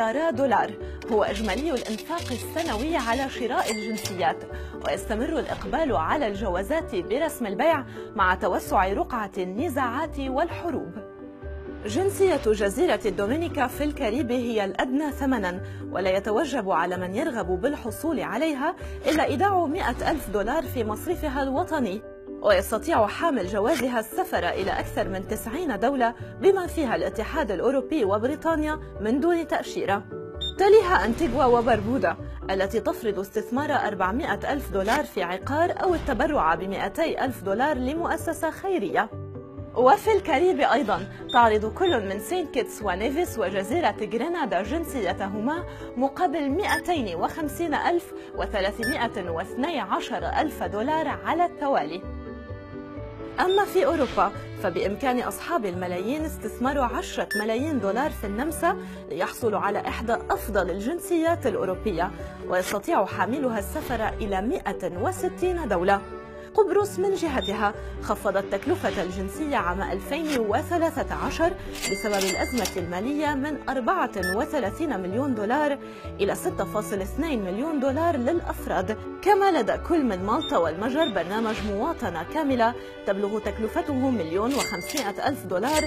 مليارات دولار، هو إجمالي الإنفاق السنوي على شراء الجنسيات، ويستمر الإقبال على الجوازات برسم البيع مع توسع رقعة النزاعات والحروب. جنسية جزيرة الدومينيكا في الكاريبي هي الأدنى ثمناً، ولا يتوجب على من يرغب بالحصول عليها إلا إيداع $100,000 في مصرفها الوطني، ويستطيع حامل جوازها السفر إلى أكثر من 90 دولة بما فيها الاتحاد الأوروبي وبريطانيا من دون تأشيرة. تليها أنتيغوا وبربودا التي تفرض استثمار $400,000 في عقار أو التبرع ب$200,000 لمؤسسة خيرية. وفي الكاريبي أيضا تعرض كل من سين كيتس ونيفيس وجزيرة غرينادا جنسيتهما مقابل $250,000 و$312,000 على التوالي. أما في أوروبا فبإمكان أصحاب الملايين استثمار $10 ملايين في النمسا ليحصلوا على إحدى أفضل الجنسيات الأوروبية، ويستطيع حاملها السفر إلى 160 دولة. قبرص من جهتها خفضت تكلفة الجنسية عام 2013 بسبب الأزمة المالية من $34 مليون إلى $6.2 مليون للأفراد. كما لدى كل من مالطا والمجر برنامج مواطنة كاملة تبلغ تكلفته $150,000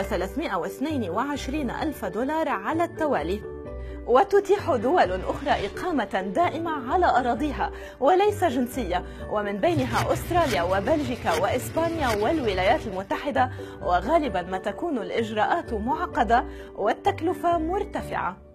و$322,000 على التوالي. وتتيح دول أخرى إقامة دائمة على أراضيها وليس جنسية، ومن بينها أستراليا وبلجيكا وإسبانيا والولايات المتحدة، وغالبا ما تكون الإجراءات معقدة والتكلفة مرتفعة.